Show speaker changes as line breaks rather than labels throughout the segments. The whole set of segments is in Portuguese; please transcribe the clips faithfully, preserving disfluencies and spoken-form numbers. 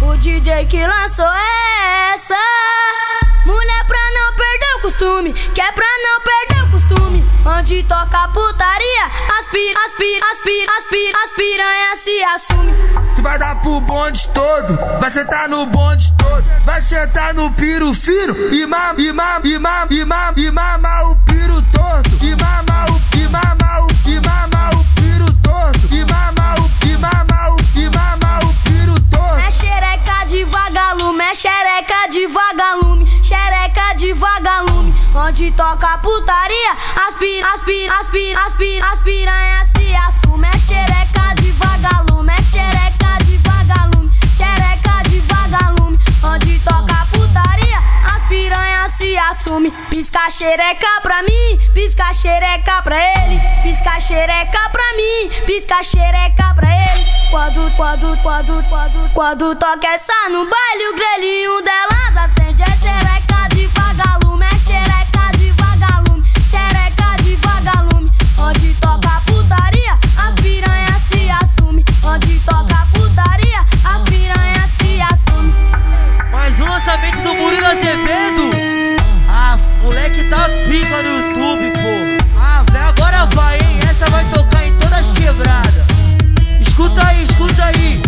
O D J que lançou essa. Mulher pra não perder o costume, que é pra não perder o costume. Onde toca putaria, aspira, aspira, aspira, aspira, as piranha se assume.
Tu vai dar pro bonde todo, vai sentar no bonde todo, vai sentar no piro fino e mama, e mama, e mama, e mama, e mama o piro todo, e mama o, e mama o, e mama o piro todo, e mama o, e mama o, e mama o piro todo.
É xereca de vagalume, é xereca de vagalume, xereca de vagalume. Onde toca putaria, aspira, aspira, aspira, aspira, as piranha se assume. É xereca de vagalume, é xereca de vagalume, xereca de vagalume. Onde toca putaria, as piranha se assume. Pisca xereca pra mim, pisca xereca pra ele, pisca xereca pra mim, pisca xereca pra eles. Quando, quando, quando, quando, quando toca essa no baile, o grelhinho delas acende. É xereca de vagalume, é xereca de vagalume, xereca de vagalume. Onde toca putaria, as piranha se assume. Onde toca putaria, as piranha se assume.
Mais um lançamento do Murilo Azevedo. Ah, moleque tá pica no YouTube, pô. Ah, velho, agora vai, hein? Essa vai tocar em todas as quebradas. Escuta aí, escuta aí.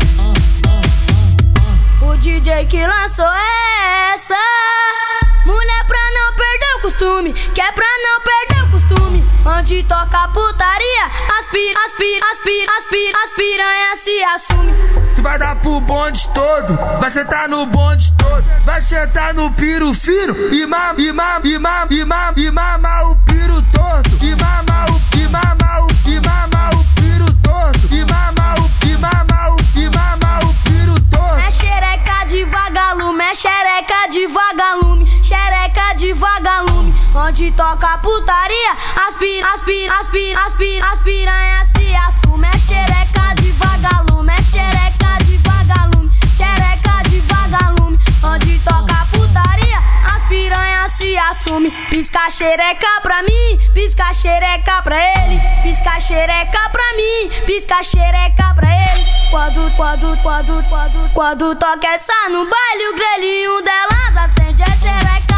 O D J que lançou essa. Mulher pra não perder o costume, que é pra não perder o costume. Onde toca putaria, aspira, aspira, aspira, aspira, as piranha se assume.
Tu vai dar pro bonde todo, vai sentar no bonde todo, vai sentar no piro fino e mama, e mama, e mama, e mama, e mama o piro todo, e mama o, e mama o, e mama o piro todo, e mama o, e mama o, e mama o piro todo.
É xereca de vagalume, é xereca de vagalume, xereca de vagalume. Onde toca putaria, aspira, aspira, aspira, aspira, as piranha se assume. É xereca de vagalume, é xereca de vagalume, xereca de vagalume. Onde toca putaria, as piranha se assume. Pisca xereca pra mim, pisca xereca pra ele, pisca xereca pra mim, pisca xereca pra eles. Quando, quando, quando, quando, quando toca essa no baile, o grelhinho delas acende. É xereca